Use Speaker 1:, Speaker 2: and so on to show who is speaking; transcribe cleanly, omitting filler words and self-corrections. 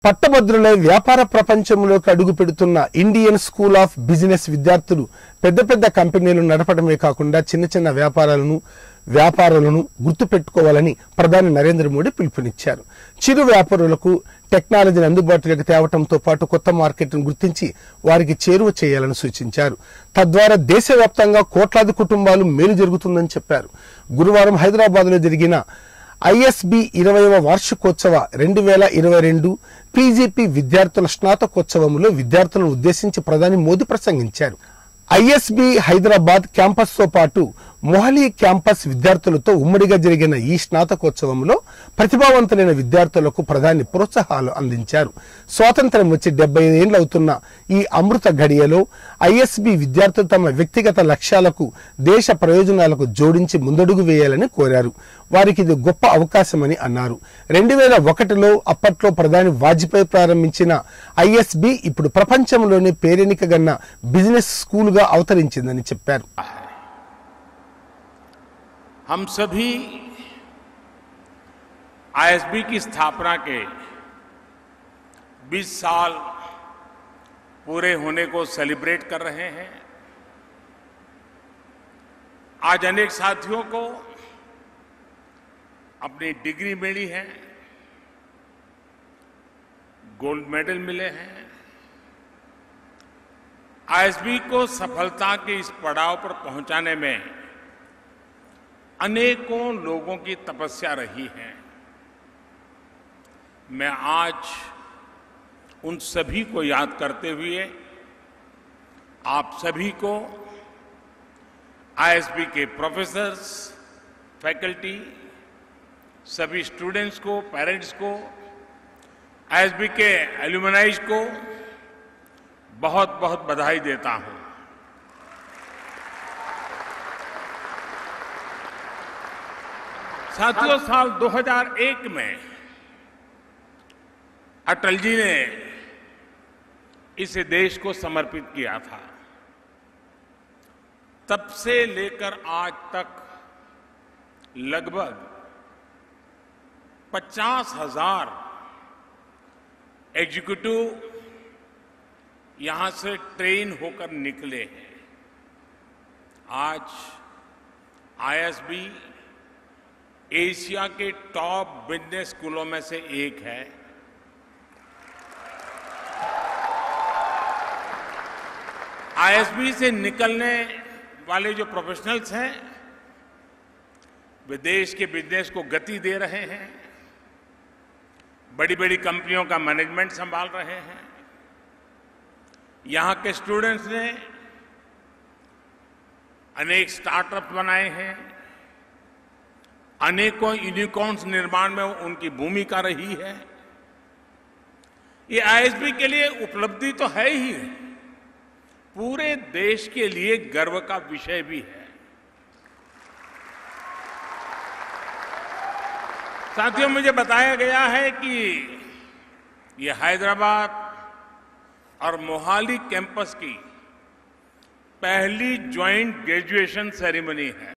Speaker 1: పట్టభద్రులై వ్యాపార ప్రపంచంలోకి అడుగు పెడుతున్న ఇండియన్ స్కూల్ ఆఫ్ బిజినెస్ విద్యార్థులు పెద్ద పెద్ద కంపెనీలు నడపడమే కాకుండా చిన్న చిన్న వ్యాపారాలను గుర్తుపెట్టుకోవాలని ప్రధాని నరేంద్ర మోడీ పిలుపునిచ్చారు. చిరు వ్యాపారులకు టెక్నాలజీని అందుబాటులోకి తేవడంతో పాటు కొత్త మార్కెట్ను గుర్తించి వారికి చేరువ చేయాలని సూచించారు. తద్వారా దేశవ్యాప్తంగా కోట్లాది కుటుంబాలు మేలు జరుగుతుందని చెప్పారు. గురువారం హైదరాబాద్లో జరిగిన ఐఎస్బి 20వ వార్షికోత్సవ 2022 పీజీపీ విద్యార్థుల స్నాతకోత్సవంలో విద్యార్థులను ఉద్దేశించి ప్రధాని మోదీ ప్రసంగించారు. ఐఎస్బి హైదరాబాద్ క్యాంపస్ తో పాటు మొహాలీ క్యాంపస్ విద్యార్థులతో ఉమ్మడిగా జరిగిన ఈ స్నాతకోత్సవంలో ప్రతిభావంతులైన విద్యార్థులకు ప్రధాని ప్రోత్సాహాలు అందించారు. స్వాతంత్ర్యం వచ్చి 75 ఏళ్లు అవుతున్న ఈ అమృత ఘడియలో ఐఎస్బి విద్యార్థులు తమ వ్యక్తిగత లక్ష్యాలకు దేశ ప్రయోజనాలకు జోడించి ముందడుగు వేయాలని కోరారు. వారికి ఇది గొప్ప అవకాశమని అన్నారు. 2001లో అప్పట్లో ప్రధాని వాజ్పేయి ప్రారంభించిన ఐఎస్బి ఇప్పుడు ప్రపంచంలోనే పేరెనికగన్న బిజినెస్ స్కూల్ గా అవతరించిందని చెప్పారు.
Speaker 2: हम सभी आईएसबी की स्थापना के 20 साल पूरे होने को सेलिब्रेट कर रहे हैं. आज अनेक साथियों को अपनी डिग्री मिली है, गोल्ड मेडल मिले हैं. आईएसबी को सफलता के इस पड़ाव पर पहुंचाने में अनेकों लोगों की तपस्या रही है. मैं आज उन सभी को याद करते हुए आप सभी को, आईएसबी के प्रोफेसर्स, फैकल्टी, सभी स्टूडेंट्स को, पेरेंट्स को, आईएसबी के एल्यूमनाइज को बहुत बहुत बधाई देता हूं. साथियों, साल 2001 में अटल जी ने इसे देश को समर्पित किया था. तब से लेकर आज तक लगभग 50,000 एग्जीक्यूटिव यहां से ट्रेन होकर निकले हैं. आज आईएसबी एशिया के टॉप बिजनेस स्कूलों में से एक है. आईएसबी से निकलने वाले जो प्रोफेशनल्स हैं वे देश के बिजनेस को गति दे रहे हैं, बड़ी बड़ी कंपनियों का मैनेजमेंट संभाल रहे हैं. यहां के स्टूडेंट्स ने अनेक स्टार्टअप बनाए हैं, अनेकों यूनिकॉर्न्स निर्माण में उनकी भूमिका रही है. ये आईएसबी के लिए उपलब्धि तो है ही, पूरे देश के लिए गर्व का विषय भी है. साथियों, मुझे बताया गया है कि ये हैदराबाद और मोहाली कैंपस की पहली ज्वाइंट ग्रेजुएशन सेरेमनी है.